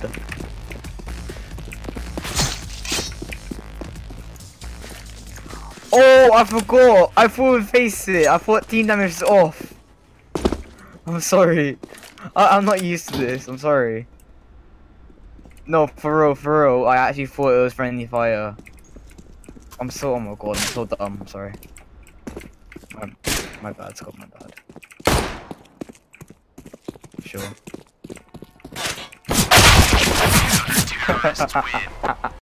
Oh, I forgot. I thought we faced it. I thought team damage is off. I'm sorry. I'm not used to this. I'm sorry. No, for real. I actually thought it was friendly fire. I'm so. Oh my god. I'm so dumb. I'm sorry. My bad, Scott. My bad. Sure.